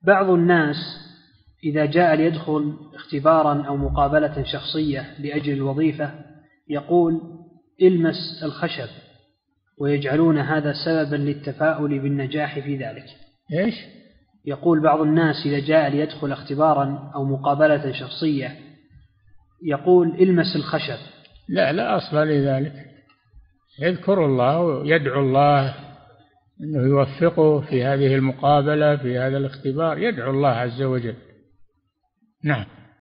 بعض الناس إذا جاء ليدخل اختبارا أو مقابلة شخصية لأجل الوظيفة يقول المس الخشب، ويجعلون هذا سببا للتفاؤل بالنجاح في ذلك. إيش؟ يقول بعض الناس إذا جاء ليدخل اختبارا أو مقابلة شخصية يقول المس الخشب. لا أصل لذلك، يذكر الله ويدعو الله أنه يوفقه في هذه المقابلة، في هذا الاختبار، يدعو الله عز وجل. نعم.